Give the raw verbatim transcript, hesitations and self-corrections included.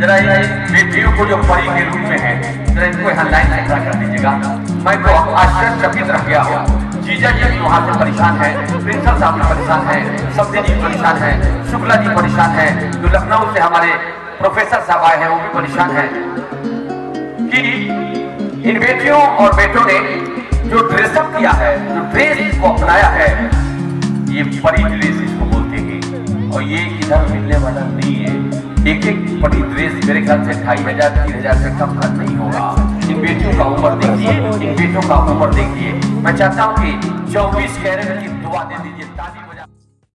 जरा ये बेटियों को जो परी के रूप में है, जरा इनको यहाँ लाइन से खड़ा कर दीजिएगा। मैं तो आश्चर्यचकित रह गया हूँ। जीजा जी वहाँ से परेशान है, प्रिंसिपल साहब भी परेशान है, सब्जी जी परेशान है, शुक्ला जी परेशान है, जो लखनऊ से हमारे प्रोफेसर साहब आए हैं वो भी परेशान है कि इन बेटियों और बेटों ने जो ड्रेसअप किया है, जो ड्रेस को अपनाया है, ये परी ड्रेस इसको बोलते हैं। और ये इधर मिलने वाला नहीं है। एक एक परी ड्रेस मेरे ख्याल से ढाई हजार तीन हजार से कम का नहीं होगा। इन बेटियों का उम्र देखिए, इन बेटों का उम्र देखिए। मैं चाहता हूँ कि चौबीस कैरेट की दुआ दे दीजिए।